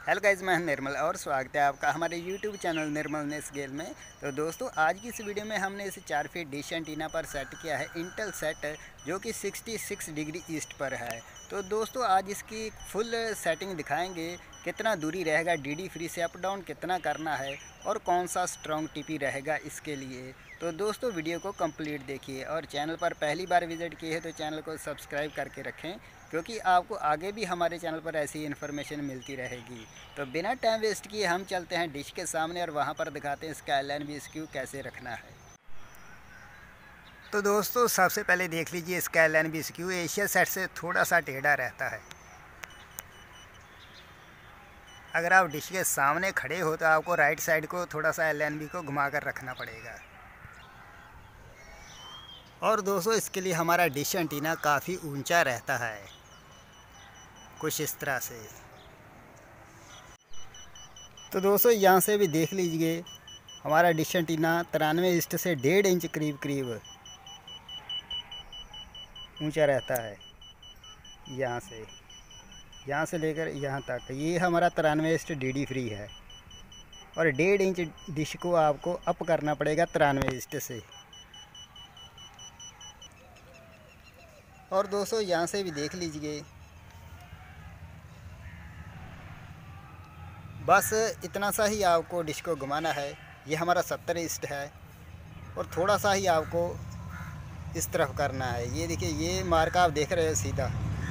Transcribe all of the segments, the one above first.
Hello guys, मैं निर्मल और स्वागत है आपका हमारे यूट्यूब चैनल निर्मल नेस गेल में। तो दोस्तों, आज की इस वीडियो में हमने इसे 4 फीट डिश एंटीना पर सेट किया है, इंटेल सेट, जो कि 66 डिग्री ईस्ट पर है। तो दोस्तों, आज इसकी फुल सेटिंग दिखाएंगे, कितना दूरी रहेगा डीडी फ्री से, अप डाउन कितना करना है और कौन सा स्ट्रॉन्ग टीपी रहेगा इसके लिए। तो दोस्तों, वीडियो को कंप्लीट देखिए और चैनल पर पहली बार विजिट किए हैं तो चैनल को सब्सक्राइब करके रखें, क्योंकि आपको आगे भी हमारे चैनल पर ऐसी इन्फॉर्मेशन मिलती रहेगी। तो बिना टाइम वेस्ट किए हम चलते हैं डिश के सामने और वहां पर दिखाते हैं इसका LNB कैसे रखना है। तो दोस्तों, सबसे पहले देख लीजिए, इसका LNB एशिया सेट से थोड़ा सा टेढ़ा रहता है। अगर आप डिश के सामने खड़े हो तो आपको राइट साइड को थोड़ा सा LNB को घुमा कर रखना पड़ेगा। और दोस्तों, इसके लिए हमारा डिश एंटीना काफ़ी ऊंचा रहता है, कुछ इस तरह से। तो दोस्तों, यहाँ से भी देख लीजिए, हमारा डिश एंटीना 93 ईस्ट से 1.5 इंच करीब ऊंचा रहता है। यहाँ से लेकर यहाँ तक ये हमारा 93 ईस्ट DD फ्री है और 1.5 इंच डिश को आपको अप करना पड़ेगा 93 ईस्ट से। और दोस्तों, यहाँ से भी देख लीजिए, बस इतना सा ही आपको डिश को घुमाना है। ये हमारा 70 ईस्ट है और थोड़ा सा ही आपको इस तरफ करना है। ये देखिए, ये मार्क आप देख रहे हो सीधा,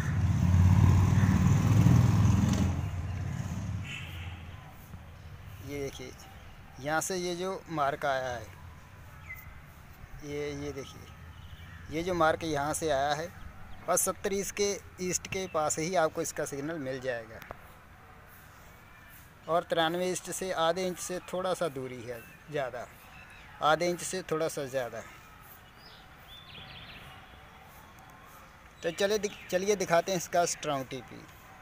ये देखिए, यहाँ से ये जो मार्क आया है, ये देखिए, ये जो मार्क यहाँ से आया है, बस 70 ईस्ट के पास ही आपको इसका सिग्नल मिल जाएगा। और 93 ईस्ट से आधे इंच से थोड़ा सा दूरी है, ज़्यादा, आधे इंच से थोड़ा सा ज़्यादा। तो चलिए दिखाते हैं इसका स्ट्रॉन्ग टीपी।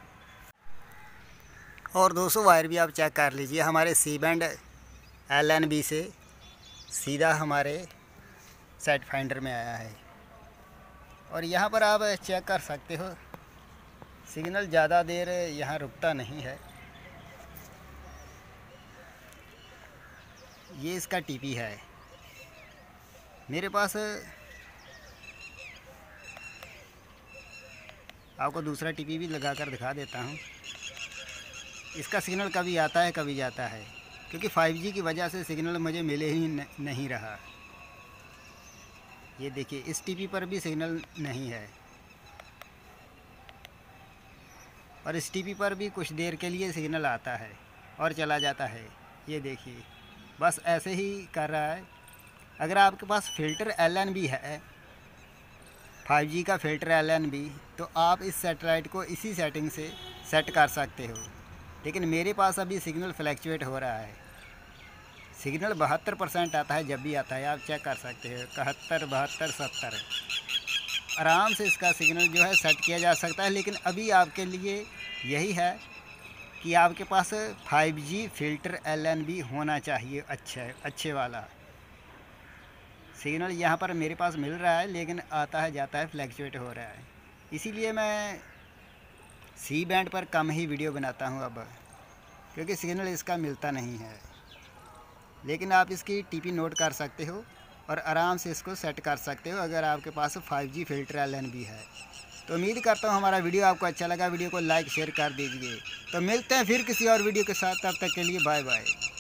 और दोस्तों, वायर भी आप चेक कर लीजिए, हमारे सी बैंड LNB से सीधा हमारे सेट फाइंडर में आया है। और यहाँ पर आप चेक कर सकते हो, सिग्नल ज़्यादा देर यहाँ रुकता नहीं है। ये इसका टीपी है। मेरे पास आपको दूसरा टीपी भी लगा कर दिखा देता हूँ। इसका सिग्नल कभी आता है कभी जाता है, क्योंकि 5G की वजह से सिग्नल मुझे मिले ही नहीं रहा। ये देखिए, इस टीपी पर भी सिग्नल नहीं है और इस टीपी पर भी कुछ देर के लिए सिग्नल आता है और चला जाता है। ये देखिए, बस ऐसे ही कर रहा है। अगर आपके पास फ़िल्टर LNB है, 5G का फ़िल्टर LNB, तो आप इस सैटेलाइट को इसी सेटिंग से सेट कर सकते हो। लेकिन मेरे पास अभी सिग्नल फ्लैक्चुएट हो रहा है। सिग्नल 72% आता है, जब भी आता है आप चेक कर सकते हो, 71, 72, 70 आराम से इसका सिग्नल जो है सेट किया जा सकता है। लेकिन अभी आपके लिए यही है कि आपके पास 5G फ़िल्टर LNB होना चाहिए, अच्छे वाला। सिग्नल यहाँ पर मेरे पास मिल रहा है, लेकिन आता है जाता है, फ्लैक्चुएट हो रहा है। इसीलिए मैं सी बैंड पर कम ही वीडियो बनाता हूँ अब, क्योंकि सिग्नल इसका मिलता नहीं है। लेकिन आप इसकी टीपी नोट कर सकते हो और आराम से इसको सेट कर सकते हो अगर आपके पास 5G फ़िल्टर LNB है। तो उम्मीद करता हूँ हमारा वीडियो आपको अच्छा लगा। वीडियो को लाइक शेयर कर दीजिए। तो मिलते हैं फिर किसी और वीडियो के साथ, तब तक के लिए बाय बाय।